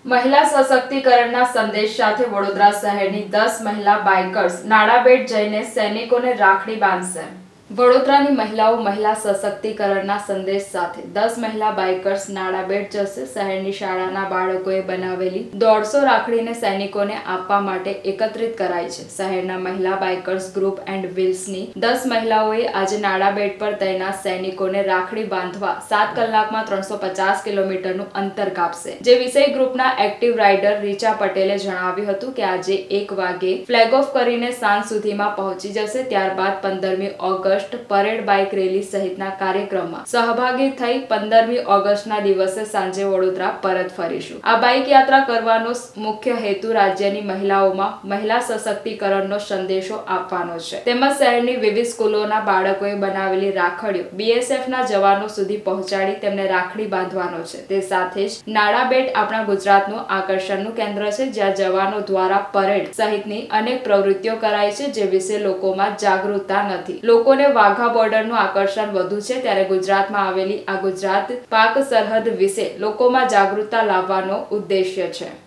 મહિલા સશક્તિકરણના સંદેશ સાથે વડોદરા શહેરની 10 મહિલા બાઇકર્સ નાડાબેટ જઈને સૈનિકોને રાખડી બાંધશે। વડોદરાની મહિલાઓ મહિલા સશક્તિકરણના સંદેશ સાથે 10 મહિલા બાઇકર્સ નાડાબેટ જશે। શહેરની શાળાના બાળકોએ બનાવેલી 150 રાખડીને સૈનિકોને આપવા માટે એકત્રિત કરાઈ છે। શહેરના મહિલા બાઇકર્સ ગ્રુપ એન્ડ વ્હીલ્સની 10 મહિલાઓએ આજે નાડાબેટ પર તૈનાત સૈનિકોને રાખડી બાંધવા 7 કલાકમાં 350 કિલોમીટરનું અંતર કાપશે। જે વિષય ગ્રુપના એક્ટિવ રાઇડર રીચા પટેલે જણાવ્યું હતું કે આજે 1 વાગે ફ્લેગ ઓફ કરીને સાંજ સુધીમાં પહોંચી જશે। ત્યારબાદ 15મી ઓગસ્ટ પરેડ બાઇક રેલી સહિતના કાર્યક્રમમાં સહભાગી થઈ 15મી ઓગસ્ટના દિવસે સાંજે વડોદરા પરત ફરીશું। આ બાઇક યાત્રા કરવાનો મુખ્ય હેતુ રાજ્યની મહિલાઓમાં મહિલા સશક્તિકરણનો સંદેશો આપવાનો છે, તેમજ શહેરની વિવિધ સ્કૂલોના બાળકોએ બનાવેલી રાખડીઓ બીએસએફના જવાનો સુધી પહોંચાડી તેમને રાખડી બાંધવાનો છે। તે સાથે જ નાડાબેટ આપણા ગુજરાતનું આકર્ષણનું કેન્દ્ર છે, જ્યાં જવાનો દ્વારા પરેડ સહિતની અનેક પ્રવૃત્તિઓ કરાય છે, જે વિશે લોકોમાં જાગૃતતા નથી। લોકોને વાઘા બોર્ડરનું આકર્ષણ વધુ છે, ત્યારે ગુજરાતમાં આવેલી આ ગુજરાત પાક સરહદ વિશે લોકોમાં જાગૃતતા લાવવાનો ઉદ્દેશ્ય છે।